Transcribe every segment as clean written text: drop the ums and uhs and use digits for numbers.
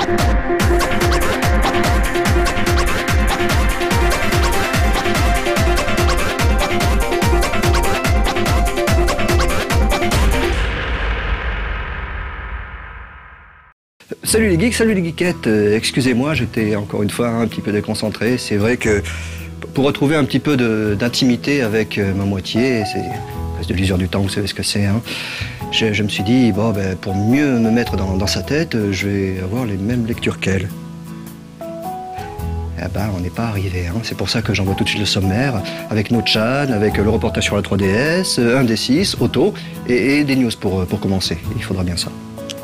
Salut les geeks, salut les geekettes, excusez-moi, j'étais encore une fois un petit peu déconcentré. C'est vrai que pour retrouver un petit peu d'intimité avec ma moitié, c'est de l'usure du temps, vous savez ce que c'est, hein. Je me suis dit, bon, ben, pour mieux me mettre dans sa tête, je vais avoir les mêmes lectures qu'elle. Eh ben, on n'est pas arrivé, hein. C'est pour ça que j'envoie tout de suite le sommaire, avec No-chan, avec le reportage sur la 3DS, un D6, auto, et des news pour commencer. Il faudra bien ça.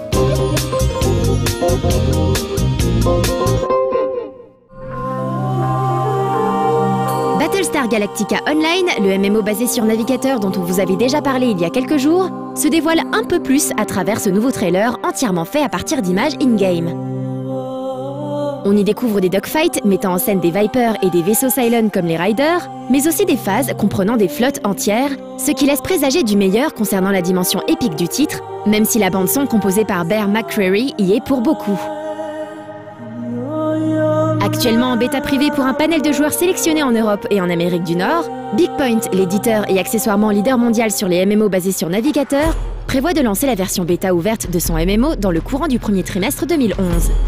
Battlestar Galactica Online, le MMO basé sur navigateur dont on vous avait déjà parlé il y a quelques jours, se dévoile un peu plus à travers ce nouveau trailer entièrement fait à partir d'images in-game. On y découvre des dogfights mettant en scène des Vipers et des vaisseaux Cylon comme les Riders, mais aussi des phases comprenant des flottes entières, ce qui laisse présager du meilleur concernant la dimension épique du titre, même si la bande-son composée par Bear McCreary y est pour beaucoup. Actuellement en bêta privée pour un panel de joueurs sélectionnés en Europe et en Amérique du Nord, BigPoint, l'éditeur et accessoirement leader mondial sur les MMO basés sur navigateur, prévoit de lancer la version bêta ouverte de son MMO dans le courant du premier trimestre 2011.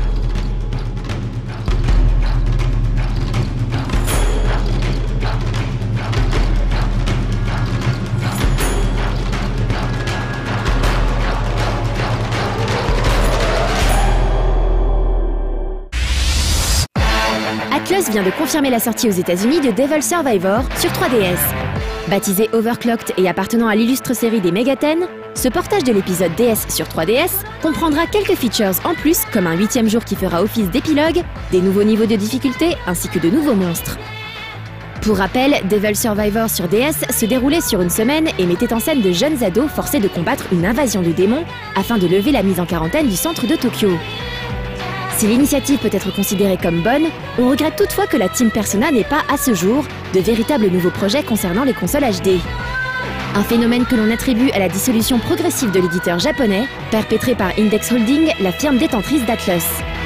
Atlus vient de confirmer la sortie aux États-Unis de Devil Survivor sur 3DS. Baptisé Overclocked et appartenant à l'illustre série des Megaten, ce portage de l'épisode DS sur 3DS comprendra quelques features en plus, comme un 8e jour qui fera office d'épilogue, des nouveaux niveaux de difficulté ainsi que de nouveaux monstres. Pour rappel, Devil Survivor sur DS se déroulait sur une semaine et mettait en scène de jeunes ados forcés de combattre une invasion de démons afin de lever la mise en quarantaine du centre de Tokyo. Si l'initiative peut être considérée comme bonne, on regrette toutefois que la Team Persona n'ait pas, à ce jour, de véritables nouveaux projets concernant les consoles HD. Un phénomène que l'on attribue à la dissolution progressive de l'éditeur japonais, perpétrée par Index Holding, la firme détentrice d'Atlus.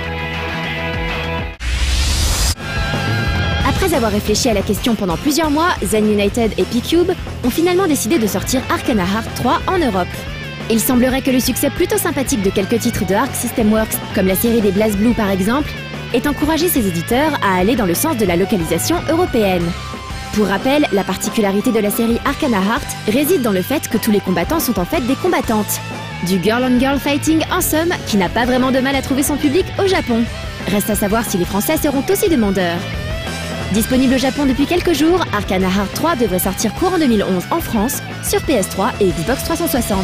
Après avoir réfléchi à la question pendant plusieurs mois, Zen United et P-Cube ont finalement décidé de sortir Arcana Heart 3 en Europe. Il semblerait que le succès plutôt sympathique de quelques titres de Arc System Works, comme la série des BlazBlue par exemple, ait encouragé ses éditeurs à aller dans le sens de la localisation européenne. Pour rappel, la particularité de la série Arcana Heart réside dans le fait que tous les combattants sont en fait des combattantes. Du girl-on-girl fighting en somme, qui n'a pas vraiment de mal à trouver son public au Japon. Reste à savoir si les Français seront aussi demandeurs. Disponible au Japon depuis quelques jours, Arcana Heart 3 devrait sortir courant 2011 en France, sur PS3 et Xbox 360.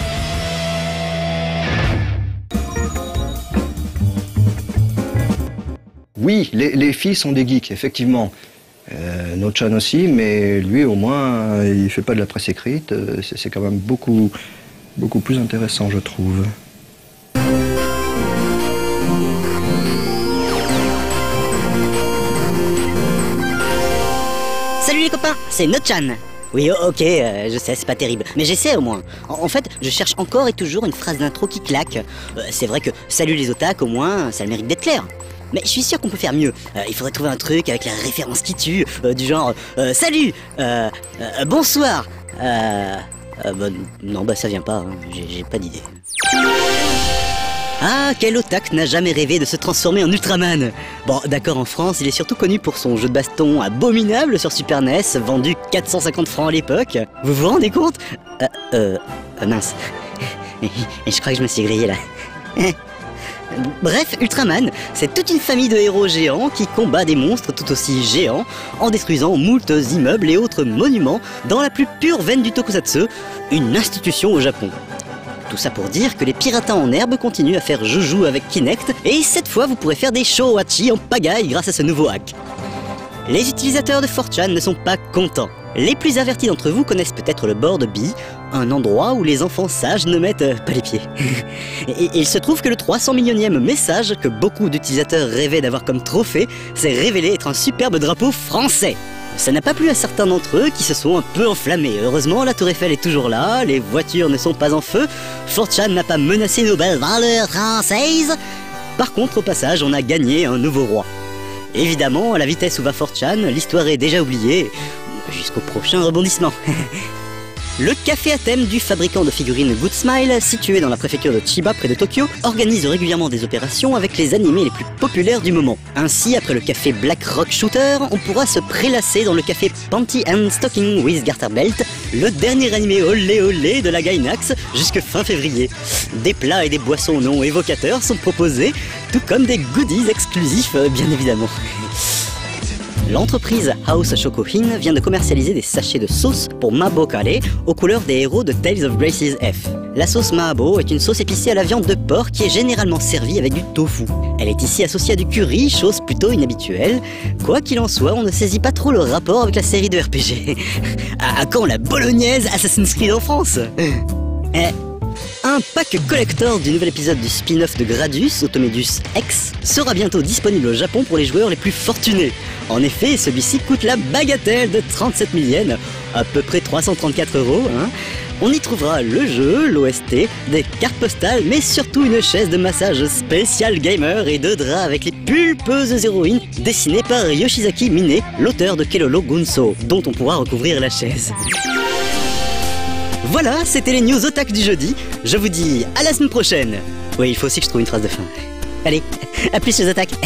Oui, les filles sont des geeks, effectivement. No-chan aussi, mais lui au moins, il fait pas de la presse écrite. C'est quand même beaucoup plus intéressant, je trouve. Salut les copains, c'est No-chan. Oui, ok, je sais, c'est pas terrible, mais j'essaie au moins. En fait, je cherche encore et toujours une phrase d'intro qui claque. C'est vrai que salut les otaques, au moins, ça a le mérite d'être clair. Mais je suis sûr qu'on peut faire mieux. Il faudrait trouver un truc avec la référence qui tue, du genre salut, bonsoir. Non, ça vient pas, hein. J'ai pas d'idée. Ah, quel otaku n'a jamais rêvé de se transformer en Ultraman? Bon, d'accord, en France, il est surtout connu pour son jeu de baston abominable sur Super NES, vendu 450 francs à l'époque. Vous vous rendez compte? Mince. Je crois que je me suis grillé là. Bref, Ultraman, c'est toute une famille de héros géants qui combat des monstres tout aussi géants en détruisant moult immeubles et autres monuments dans la plus pure veine du tokusatsu, une institution au Japon. Tout ça pour dire que les piratas en herbe continuent à faire joujou avec Kinect et cette fois vous pourrez faire des showachi en pagaille grâce à ce nouveau hack. Les utilisateurs de 4chan ne sont pas contents. Les plus avertis d'entre vous connaissent peut-être le Board Bee, un endroit où les enfants sages ne mettent pas les pieds. Et il se trouve que le 300 millionième message que beaucoup d'utilisateurs rêvaient d'avoir comme trophée s'est révélé être un superbe drapeau français. Ça n'a pas plu à certains d'entre eux qui se sont un peu enflammés. Heureusement, la Tour Eiffel est toujours là, les voitures ne sont pas en feu, 4chan n'a pas menacé nos belles valeurs françaises, Par contre, au passage, on a gagné un nouveau roi. Évidemment, à la vitesse où va 4chan, l'histoire est déjà oubliée, jusqu'au prochain rebondissement. Le café à thème du fabricant de figurines Good Smile, situé dans la préfecture de Chiba près de Tokyo, organise régulièrement des opérations avec les animés les plus populaires du moment. Ainsi, après le café Black Rock Shooter, on pourra se prélasser dans le café Panty and Stocking with Garter Belt, le dernier animé olé olé de la Gainax, jusque fin février. Des plats et des boissons non évocateurs sont proposés, tout comme des goodies exclusifs, bien évidemment. L'entreprise House Shokuhin vient de commercialiser des sachets de sauce pour Mabo Kare aux couleurs des héros de Tales of Graces F. La sauce Mabo est une sauce épicée à la viande de porc qui est généralement servie avec du tofu. Elle est ici associée à du curry, chose plutôt inhabituelle. Quoi qu'il en soit, on ne saisit pas trop le rapport avec la série de RPG. À quand la bolognaise Assassin's Creed en France? Un pack collector du nouvel épisode du spin-off de Gradius, Automedus X, sera bientôt disponible au Japon pour les joueurs les plus fortunés. En effet, celui-ci coûte la bagatelle de 37 000 yens, à peu près 334 €. On y trouvera le jeu, l'OST, des cartes postales, mais surtout une chaise de massage spécial gamer et deux draps avec les pulpeuses héroïnes dessinées par Yoshizaki Mine, l'auteur de Kelolo Gunso, dont on pourra recouvrir la chaise. Voilà, c'était les news otak du jeudi. Je vous dis à la semaine prochaine. Oui, il faut aussi que je trouve une phrase de fin. Allez, à plus les otak.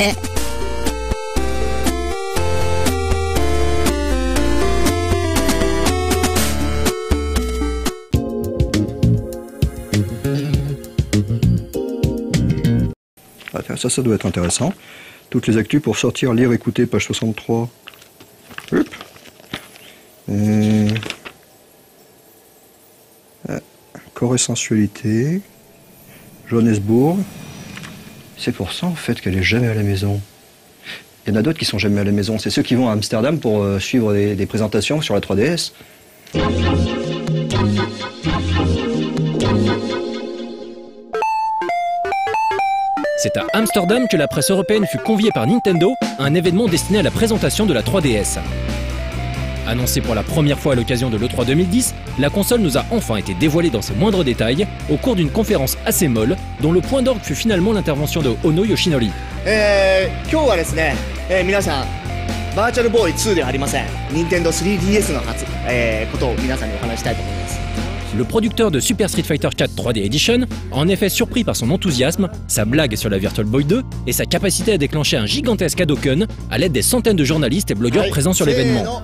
Ça doit être intéressant. Toutes les actus pour sortir, lire, écouter, page 63. Hop. Corps et sensualité. Johannesburg. C'est pour ça en fait qu'elle est jamais à la maison. Il y en a d'autres qui sont jamais à la maison. C'est ceux qui vont à Amsterdam pour suivre des présentations sur la 3DS. C'est à Amsterdam que la presse européenne fut conviée par Nintendo à un événement destiné à la présentation de la 3DS. Annoncée pour la première fois à l'occasion de l'E3 2010, la console nous a enfin été dévoilée dans ses moindres détails au cours d'une conférence assez molle dont le point d'orgue fut finalement l'intervention de Ono Yoshinori. 今日はですね、皆さんバーチャルボーイ2ではありません Nintendo 3DS のことを皆さんにお話したいと思います。 Le producteur de Super Street Fighter 4 3D Edition a en effet surpris par son enthousiasme, sa blague sur la Virtual Boy 2 et sa capacité à déclencher un gigantesque Hadouken à l'aide des centaines de journalistes et blogueurs présents sur l'événement.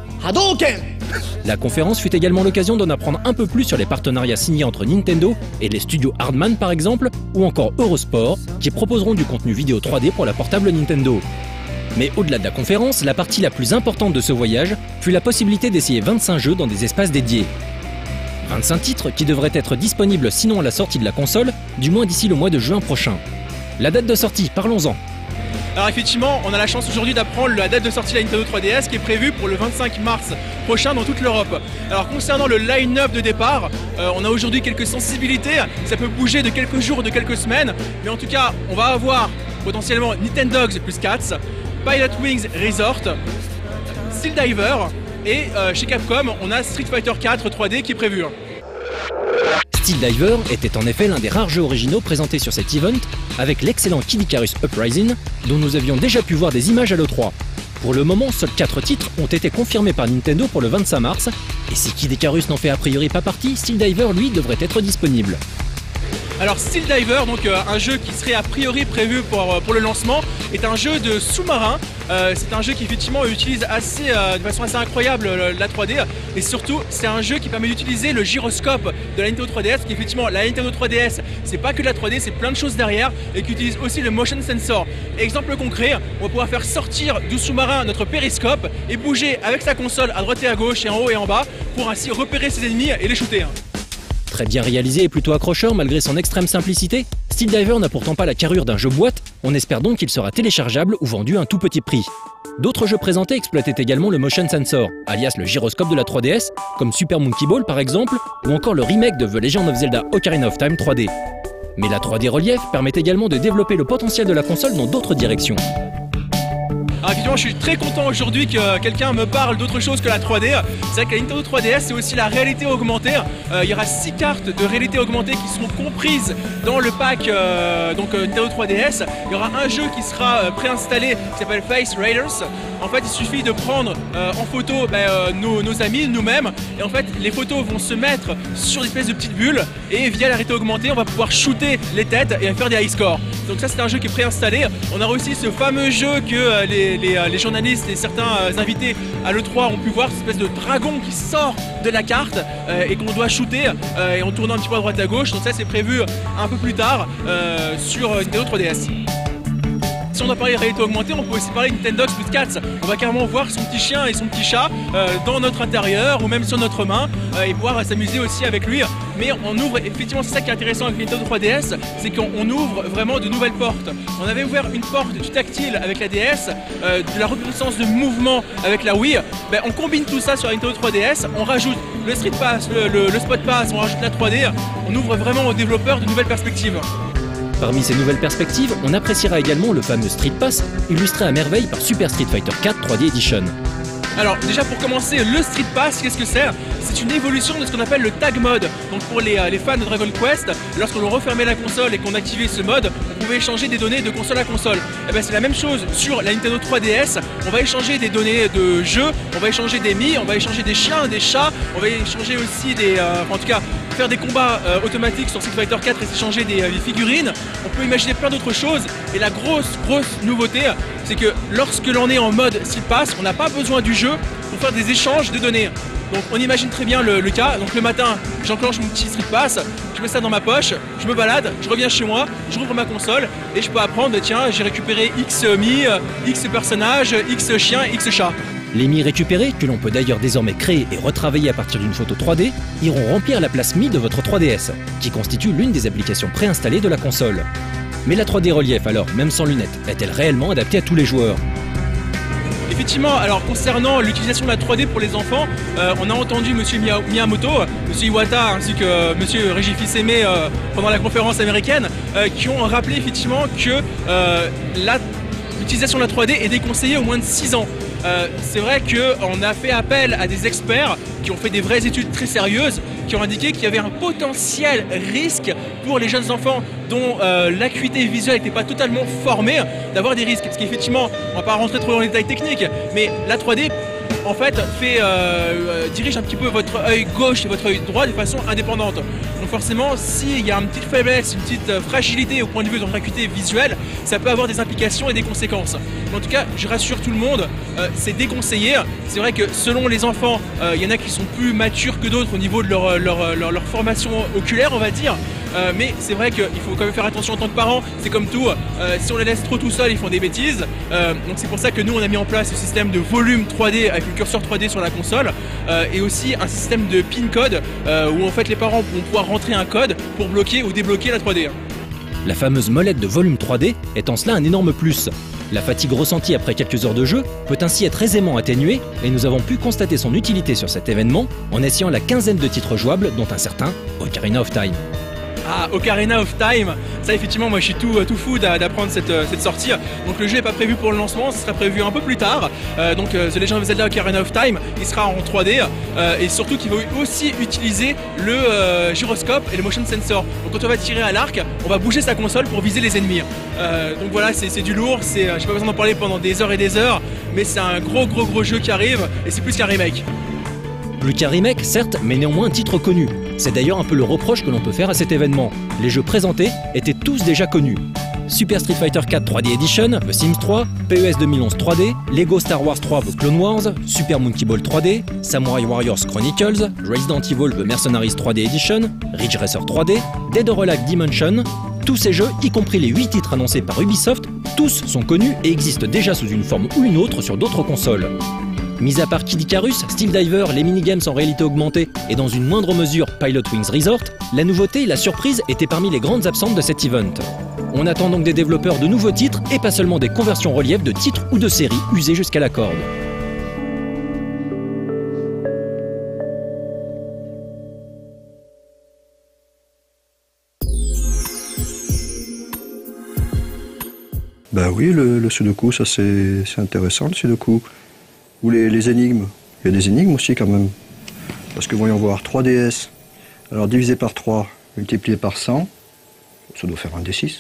La conférence fut également l'occasion d'en apprendre un peu plus sur les partenariats signés entre Nintendo et les studios Hardman par exemple, ou encore Eurosport, qui proposeront du contenu vidéo 3D pour la portable Nintendo. Mais au-delà de la conférence, la partie la plus importante de ce voyage fut la possibilité d'essayer 25 jeux dans des espaces dédiés. 25 titres qui devraient être disponibles sinon à la sortie de la console, du moins d'ici le mois de juin prochain. La date de sortie, parlons-en. Alors effectivement, on a la chance aujourd'hui d'apprendre la date de sortie de la Nintendo 3DS qui est prévue pour le 25 mars prochain dans toute l'Europe. Alors concernant le line-up de départ, on a aujourd'hui quelques sensibilités, ça peut bouger de quelques jours ou de quelques semaines, mais en tout cas, on va avoir potentiellement Nintendogs plus Cats, Pilot Wings Resort, Steel Diver, et chez Capcom, on a Street Fighter 4 3D qui est prévu. Steel Diver était en effet l'un des rares jeux originaux présentés sur cet event, avec l'excellent Kid Icarus Uprising, dont nous avions déjà pu voir des images à l'E3. Pour le moment, seuls 4 titres ont été confirmés par Nintendo pour le 25 mars, et si Kid Icarus n'en fait a priori pas partie, Steel Diver, lui, devrait être disponible. Alors Steel Diver, donc un jeu qui serait a priori prévu pour le lancement, est un jeu de sous-marin. C'est un jeu qui effectivement utilise de façon assez incroyable la 3D, et surtout c'est un jeu qui permet d'utiliser le gyroscope de la Nintendo 3DS, qui effectivement la Nintendo 3DS c'est pas que de la 3D, c'est plein de choses derrière, et qui utilise aussi le motion sensor. Exemple concret, on va pouvoir faire sortir du sous-marin notre périscope et bouger avec sa console à droite et à gauche et en haut et en bas pour ainsi repérer ses ennemis et les shooter. Très bien réalisé et plutôt accrocheur malgré son extrême simplicité, Steel Diver n'a pourtant pas la carrure d'un jeu boîte, on espère donc qu'il sera téléchargeable ou vendu à un tout petit prix. D'autres jeux présentés exploitaient également le motion sensor, alias le gyroscope de la 3DS, comme Super Monkey Ball par exemple, ou encore le remake de The Legend of Zelda Ocarina of Time 3D. Mais la 3D relief permet également de développer le potentiel de la console dans d'autres directions. Alors effectivement, je suis très content aujourd'hui que quelqu'un me parle d'autre chose que la 3D. C'est vrai que la Nintendo 3DS, c'est aussi la réalité augmentée. Il y aura 6 cartes de réalité augmentée qui seront comprises dans le pack Nintendo 3DS. Il y aura un jeu qui sera préinstallé qui s'appelle Face Raiders. En fait, il suffit de prendre en photo nos amis, nous-mêmes, et en fait, les photos vont se mettre sur des espèces de petites bulles, et via la réalité augmentée, on va pouvoir shooter les têtes et faire des high scores. Donc ça, c'est un jeu qui est préinstallé. On a aussi ce fameux jeu que les journalistes et certains invités à l'E3 ont pu voir, cette espèce de dragon qui sort de la carte et qu'on doit shooter et en tournant un petit peu à droite à gauche. Donc ça, c'est prévu un peu plus tard sur Nintendo 3DS. Si on doit parler de réalité augmentée, on peut aussi parler de Nintendogs with Cats. On va carrément voir son petit chien et son petit chat dans notre intérieur ou même sur notre main et pouvoir s'amuser aussi avec lui. Mais on ouvre, effectivement, c'est ça qui est intéressant avec Nintendo 3DS, c'est qu'on ouvre vraiment de nouvelles portes. On avait ouvert une porte du tactile avec la DS, de la reconnaissance de mouvement avec la Wii. Ben, on combine tout ça sur la Nintendo 3DS, on rajoute le Street Pass, le Spot Pass, on rajoute la 3D, on ouvre vraiment aux développeurs de nouvelles perspectives. Parmi ces nouvelles perspectives, on appréciera également le fameux Street Pass, illustré à merveille par Super Street Fighter 4 3D Edition. Alors déjà pour commencer, le Street Pass, qu'est-ce que c'est? C'est une évolution de ce qu'on appelle le Tag Mode. Donc pour les fans de Dragon Quest, lorsqu'on refermait la console et qu'on activait ce mode, on pouvait échanger des données de console à console. Et ben c'est la même chose sur la Nintendo 3DS, on va échanger des données de jeux, on va échanger des Mii, on va échanger des chiens, des chats, on va échanger aussi en tout cas faire des combats automatiques sur Street Fighter 4 et s'échanger des figurines. On peut imaginer plein d'autres choses. Et la grosse nouveauté, c'est que lorsque l'on est en mode Street Pass, on n'a pas besoin du jeu pour faire des échanges de données. Donc on imagine très bien le cas. Donc le matin, j'enclenche mon petit Street Pass, je mets ça dans ma poche, je me balade, je reviens chez moi, je rouvre ma console et je peux apprendre, tiens, j'ai récupéré X Mii, X personnages, X chiens, X chats. Les Mii récupérés, que l'on peut d'ailleurs désormais créer et retravailler à partir d'une photo 3D, iront remplir la place Mii de votre 3DS, qui constitue l'une des applications préinstallées de la console. Mais la 3D relief alors, même sans lunettes, est-elle réellement adaptée à tous les joueurs ? Effectivement, alors concernant l'utilisation de la 3D pour les enfants, on a entendu Monsieur Miyamoto, Monsieur Iwata ainsi que Monsieur Régis Fils-Aimé pendant la conférence américaine qui ont rappelé effectivement que l'utilisation de la 3D est déconseillée au moins de 6 ans. C'est vrai qu'on a fait appel à des experts qui ont fait des vraies études très sérieuses, qui ont indiqué qu'il y avait un potentiel risque pour les jeunes enfants dont l'acuité visuelle n'était pas totalement formée d'avoir des risques. Parce qu'effectivement, on ne va pas rentrer trop dans les détails techniques, mais la 3D en fait dirige un petit peu votre œil gauche et votre œil droit de façon indépendante. Donc forcément, s'il y a une petite faiblesse, une petite fragilité au point de vue de votre acuité visuelle, ça peut avoir des implications et des conséquences. Mais en tout cas, je rassure tout le monde, c'est déconseillé. C'est vrai que selon les enfants, il y en a qui sont plus matures que d'autres au niveau de leur formation oculaire, on va dire. Mais c'est vrai qu'il faut quand même faire attention en tant que parent, c'est comme tout, si on les laisse trop tout seuls, ils font des bêtises. Donc c'est pour ça que nous on a mis en place ce système de volume 3D avec le curseur 3D sur la console et aussi un système de pin code où en fait les parents vont pouvoir rentrer un code pour bloquer ou débloquer la 3D. La fameuse molette de volume 3D est en cela un énorme plus. La fatigue ressentie après quelques heures de jeu peut ainsi être aisément atténuée et nous avons pu constater son utilité sur cet événement en essayant la quinzaine de titres jouables dont un certain Ocarina of Time. Ah, Ocarina of Time, ça effectivement moi je suis tout fou d'apprendre cette sortie. Donc le jeu n'est pas prévu pour le lancement, ce sera prévu un peu plus tard. Donc The Legend of Zelda Ocarina of Time, il sera en 3D et surtout qu'il va aussi utiliser le gyroscope et le motion sensor. Donc quand on va tirer à l'arc, on va bouger sa console pour viser les ennemis. Donc voilà, c'est du lourd, j'ai pas besoin d'en parler pendant des heures et des heures, mais c'est un gros jeu qui arrive et c'est plus qu'un remake. Plus qu'un remake, certes, mais néanmoins un titre connu. C'est d'ailleurs un peu le reproche que l'on peut faire à cet événement. Les jeux présentés étaient tous déjà connus. Super Street Fighter 4 3D Edition, The Sims 3, PES 2011 3D, Lego Star Wars 3 The Clone Wars, Super Monkey Ball 3D, Samurai Warriors Chronicles, Resident Evil The Mercenaries 3D Edition, Ridge Racer 3D, Dead or Alive Dimension. Tous ces jeux, y compris les 8 titres annoncés par Ubisoft, tous sont connus et existent déjà sous une forme ou une autre sur d'autres consoles. Mis à part Kid Icarus, Steel Diver, les minigames en réalité augmentée et dans une moindre mesure Pilot Wings Resort, la nouveauté et la surprise étaient parmi les grandes absentes de cet event. On attend donc des développeurs de nouveaux titres et pas seulement des conversions relief de titres ou de séries usées jusqu'à la corde. Bah oui, le sudoku, ça c'est intéressant, le sudoku. Ou les énigmes. Il y a des énigmes aussi quand même. Parce que voyons voir, 3DS, alors divisé par 3, multiplié par 100, ça doit faire un D6.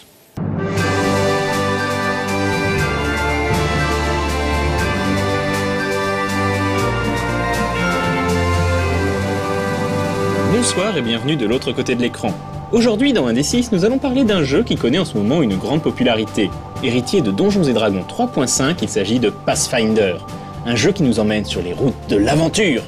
Bonsoir et bienvenue de l'autre côté de l'écran. Aujourd'hui dans 1D6, nous allons parler d'un jeu qui connaît en ce moment une grande popularité. Héritier de Donjons et Dragons 3.5, il s'agit de Pathfinder. Un jeu qui nous emmène sur les routes de l'aventure.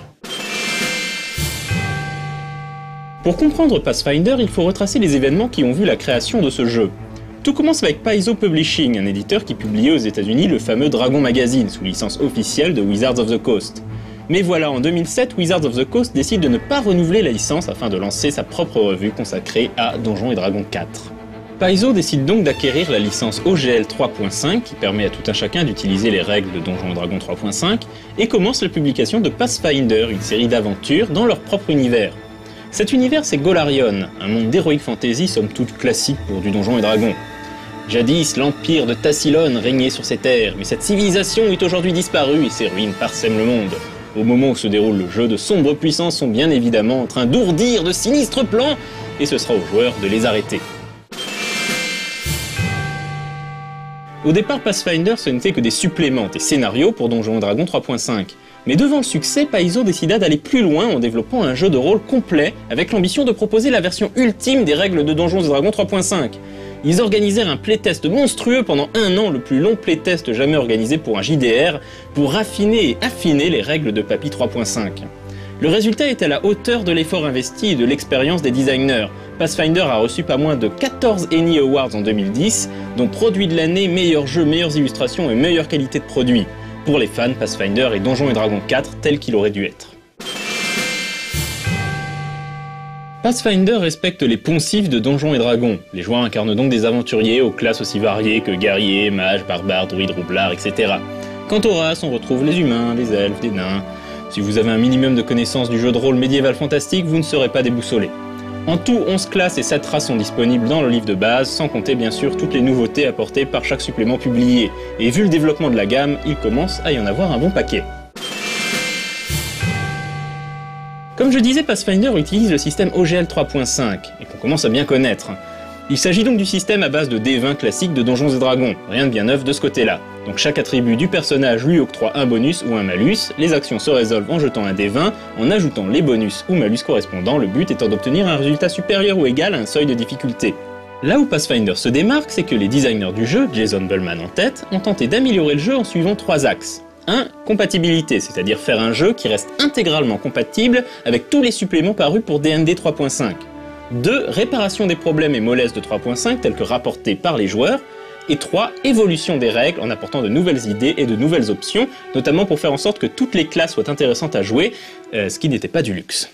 Pour comprendre Pathfinder, il faut retracer les événements qui ont vu la création de ce jeu. Tout commence avec Paizo Publishing, un éditeur qui publiait aux États-Unis le fameux Dragon Magazine, sous licence officielle de Wizards of the Coast. Mais voilà, en 2007, Wizards of the Coast décide de ne pas renouveler la licence afin de lancer sa propre revue consacrée à Donjons et Dragons 4. Paizo décide donc d'acquérir la licence OGL 3.5, qui permet à tout un chacun d'utiliser les règles de Donjons et Dragons 3.5, et commence la publication de Pathfinder, une série d'aventures dans leur propre univers. Cet univers, c'est Golarion, un monde d'heroic fantasy somme toute classique pour du Donjons et Dragons. Jadis, l'empire de Tassilon régnait sur ces terres, mais cette civilisation est aujourd'hui disparue et ses ruines parsèment le monde. Au moment où se déroule le jeu, de sombres puissances sont bien évidemment en train d'ourdir de sinistres plans, et ce sera aux joueurs de les arrêter. Au départ, Pathfinder, ce n'était que des suppléments, des scénarios pour Donjons et Dragons 3.5. Mais devant le succès, Paizo décida d'aller plus loin en développant un jeu de rôle complet, avec l'ambition de proposer la version ultime des règles de Donjons et Dragons 3.5. Ils organisèrent un playtest monstrueux pendant 1 an, le plus long playtest jamais organisé pour un JDR, pour raffiner et affiner les règles de Papi 3.5. Le résultat est à la hauteur de l'effort investi et de l'expérience des designers. Pathfinder a reçu pas moins de 14 ENnie Awards en 2010, dont produit de l'année, meilleur jeu, meilleures illustrations et meilleure qualité de produit. Pour les fans, Pathfinder est Donjons et Dragons 4 tel qu'il aurait dû être. Pathfinder respecte les poncifs de Donjons et Dragons. Les joueurs incarnent donc des aventuriers aux classes aussi variées que guerriers, mages, barbares, druides, roublards, etc. Quant aux races, on retrouve les humains, les elfes, des nains. Si vous avez un minimum de connaissances du jeu de rôle médiéval fantastique, vous ne serez pas déboussolé. En tout, 11 classes et 7 races sont disponibles dans le livre de base, sans compter bien sûr toutes les nouveautés apportées par chaque supplément publié. Et vu le développement de la gamme, il commence à y en avoir un bon paquet. Comme je disais, Pathfinder utilise le système OGL 3.5, et qu'on commence à bien connaître. Il s'agit donc du système à base de D20 classique de Donjons et Dragons, rien de bien neuf de ce côté-là. Donc chaque attribut du personnage lui octroie un bonus ou un malus, les actions se résolvent en jetant un D20, en ajoutant les bonus ou malus correspondants, le but étant d'obtenir un résultat supérieur ou égal à un seuil de difficulté. Là où Pathfinder se démarque, c'est que les designers du jeu, Jason Bullman en tête, ont tenté d'améliorer le jeu en suivant 3 axes. 1. Compatibilité, c'est-à-dire faire un jeu qui reste intégralement compatible avec tous les suppléments parus pour D&D 3.5. 2. Réparation des problèmes et mollesses de 3.5 tels que rapportés par les joueurs. Et 3. Évolution des règles en apportant de nouvelles idées et de nouvelles options, notamment pour faire en sorte que toutes les classes soient intéressantes à jouer, ce qui n'était pas du luxe.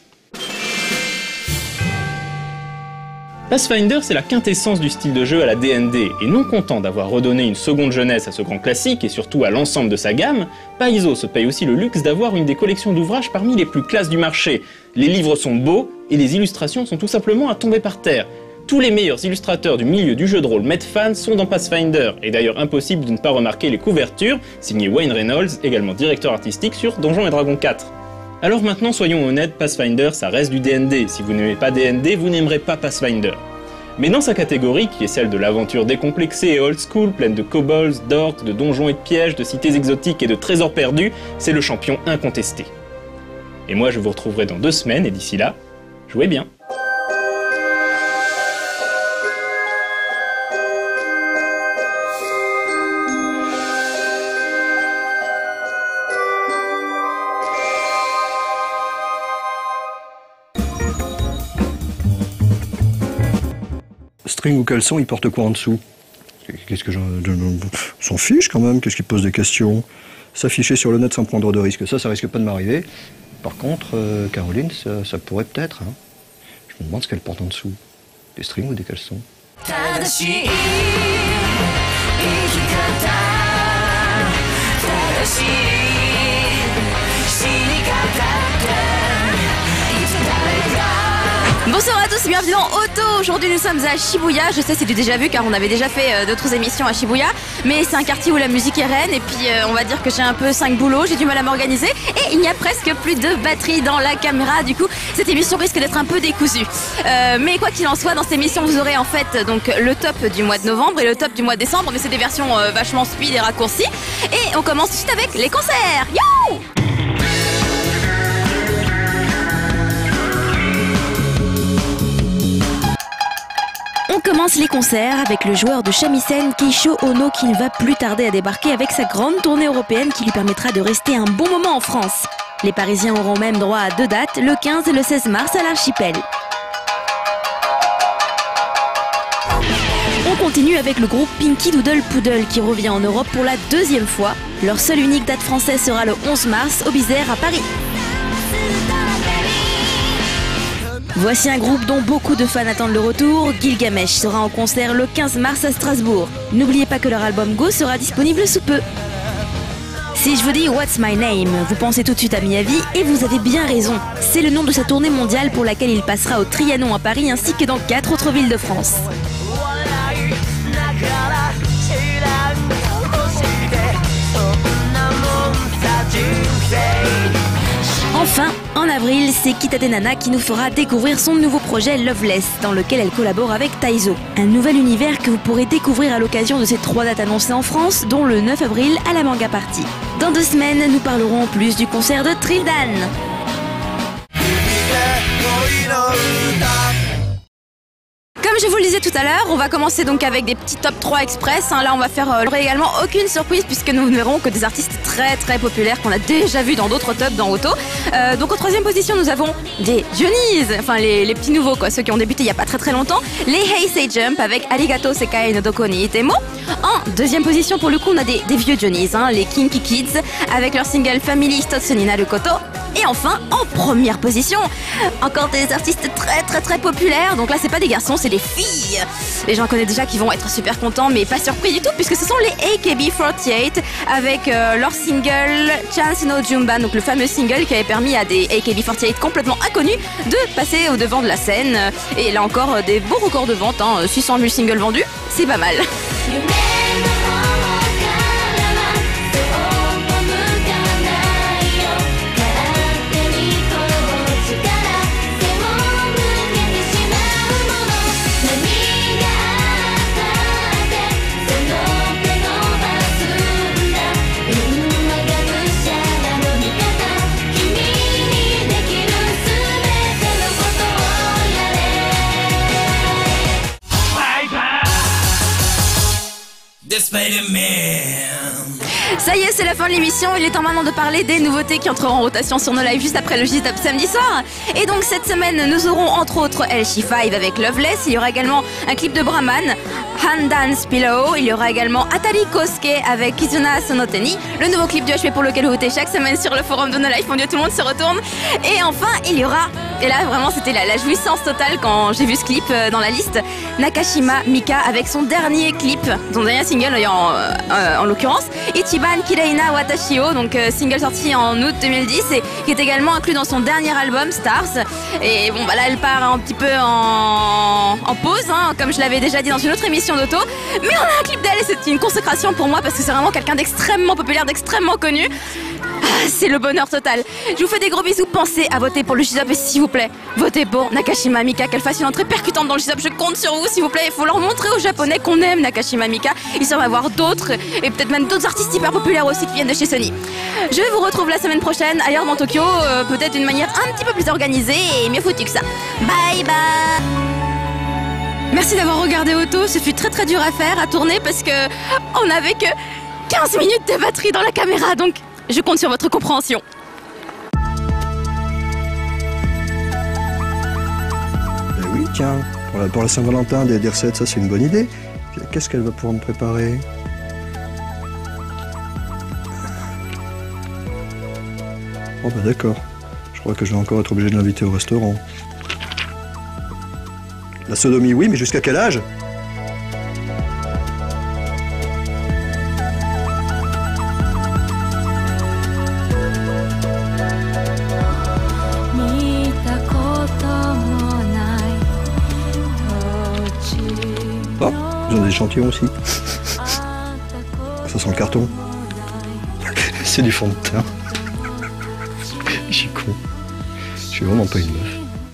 Pathfinder, c'est la quintessence du style de jeu à la D&D, et non content d'avoir redonné une seconde jeunesse à ce grand classique et surtout à l'ensemble de sa gamme, Paizo se paye aussi le luxe d'avoir une des collections d'ouvrages parmi les plus classes du marché. Les livres sont beaux et les illustrations sont tout simplement à tomber par terre. Tous les meilleurs illustrateurs du milieu du jeu de rôle Medfan sont dans Pathfinder, et d'ailleurs impossible de ne pas remarquer les couvertures, signées Wayne Reynolds, également directeur artistique sur Donjons et Dragons 4. Alors maintenant, soyons honnêtes, Pathfinder, ça reste du D&D. Si vous n'aimez pas D&D, vous n'aimerez pas Pathfinder. Mais dans sa catégorie, qui est celle de l'aventure décomplexée et old school, pleine de kobolds, d'orques, de donjons et de pièges, de cités exotiques et de trésors perdus, c'est le champion incontesté. Et moi, je vous retrouverai dans 2 semaines, et d'ici là, jouez bien. String ou caleçon, il porte quoi en dessous? Qu'est-ce que on s'en fiche quand même, qu'est-ce qu'il pose des questions? S'afficher sur le net sans prendre de risque, ça risque pas de m'arriver. Par contre, Caroline, ça pourrait peut-être. Hein. Je me demande ce qu'elle porte en dessous. Des strings ou des caleçons? Bonsoir à tous et bienvenue dans Auto. Aujourd'hui nous sommes à Shibuya. Je sais c'est du déjà vu car on avait déjà fait d'autres émissions à Shibuya. Mais c'est un quartier où la musique est reine et puis on va dire que j'ai un peu 5 boulots, j'ai du mal à m'organiser et il n'y a presque plus de batterie dans la caméra. Du coup cette émission risque d'être un peu décousue. Mais quoi qu'il en soit, dans cette émission vous aurez en fait donc le top du mois de novembre et le top du mois de décembre. Mais c'est des versions vachement speed et raccourcies. Et on commence tout de suite avec les concerts. Yo! On commence les concerts avec le joueur de shamisen Keisho Ono qui ne va plus tarder à débarquer avec sa grande tournée européenne qui lui permettra de rester un bon moment en France. Les Parisiens auront même droit à 2 dates, le 15 et le 16 mars à l'Archipel. On continue avec le groupe Pinky Doodle Poodle qui revient en Europe pour la 2e fois. Leur seule unique date française sera le 11 mars au Bizère à Paris. Voici un groupe dont beaucoup de fans attendent le retour. Gilgamesh sera en concert le 15 mars à Strasbourg. N'oubliez pas que leur album Go sera disponible sous peu. Si je vous dis What's My Name, vous pensez tout de suite à Miyavi et vous avez bien raison. C'est le nom de sa tournée mondiale pour laquelle il passera au Trianon à Paris ainsi que dans 4 autres villes de France. Enfin, en avril, c'est Kitate Nana qui nous fera découvrir son nouveau projet Loveless, dans lequel elle collabore avec Taizo. Un nouvel univers que vous pourrez découvrir à l'occasion de ces 3 dates annoncées en France, dont le 9 avril à la Manga Party. Dans 2 semaines, nous parlerons en plus du concert de Trildan. Comme je vous le disais tout à l'heure, on va commencer donc avec des petits top 3 express. Là, on va faire également aucune surprise puisque nous ne verrons que des artistes très très populaires qu'on a déjà vus dans d'autres tops dans Auto. Donc en 3e position, nous avons des Johnny's, enfin les petits nouveaux quoi, ceux qui ont débuté il y a pas très très longtemps. Les Hey Say Jump avec Arigato Sekai no Doko ni Itemo. En 2e position, pour le coup, on a des vieux Johnny's, les Kinky Kids avec leur single Family Hitotsu ni Naru Koto. Et enfin, en 1re position, encore des artistes très très très populaires. Donc là, c'est pas des garçons, c'est des filles. Les gens connaissent déjà qui vont être super contents, mais pas surpris du tout, puisque ce sont les AKB48 avec leur single Chance no Jumban, donc le fameux single qui avait permis à des AKB48 complètement inconnus de passer au devant de la scène. Et là encore, des beaux records de vente, 600 000 singles vendus, c'est pas mal. Ça y est, c'est la fin de l'émission. Il est temps maintenant de parler des nouveautés qui entreront en rotation sur nos lives juste après le J-Top samedi soir. Et donc cette semaine, nous aurons entre autres LC5 avec Loveless. Il y aura également un clip de Brahman, Handans Pillow. Il y aura également Atari Kosuke avec Kizuna Sonoteni, le nouveau clip du HP pour lequel vous votez chaque semaine sur le forum de No Life. Mon Dieu, tout le monde se retourne. Et enfin, il y aura, et là vraiment c'était la jouissance totale quand j'ai vu ce clip dans la liste, Nakashima Mika avec son dernier clip, son dernier single en l'occurrence, Ichiban Kireina Watashio, donc single sorti en août 2010 et qui est également inclus dans son dernier album Stars. Et bon bah là elle part un petit peu en pause, comme je l'avais déjà dit dans une autre émission d'auto, mais on a un clip d'elle et c'est une consécration pour moi parce que c'est vraiment quelqu'un d'extrêmement populaire, d'extrêmement connu. C'est le bonheur total. Je vous fais des gros bisous. Pensez à voter pour le J-Top et s'il vous plaît, votez pour Nakashima Mika, qu'elle fasse une entrée percutante dans le J-Top. Je compte sur vous, s'il vous plaît. Il faut leur montrer aux Japonais qu'on aime Nakashima Mika. Il s'en va voir d'autres et peut-être même d'autres artistes hyper populaires aussi qui viennent de chez Sony. Je vous retrouve la semaine prochaine ailleurs dans Tokyo, peut-être d'une manière un petit peu plus organisée et mieux foutue que ça. Bye bye. Merci d'avoir regardé Auto. Ce fut très très dur à faire, à tourner parce que on n'avait que 15 minutes de batterie dans la caméra, donc je compte sur votre compréhension. Ben oui, tiens, pour la Saint-Valentin, des recettes, ça c'est une bonne idée. Qu'est-ce qu'elle va pouvoir me préparer? Oh bah d'accord, je crois que je vais encore être obligé de l'inviter au restaurant. La sodomie, oui, mais jusqu'à quel âge? Ils ont des échantillons aussi. Ça sent le carton. C'est du fond de teint. Je suis con. Je suis vraiment pas une meuf.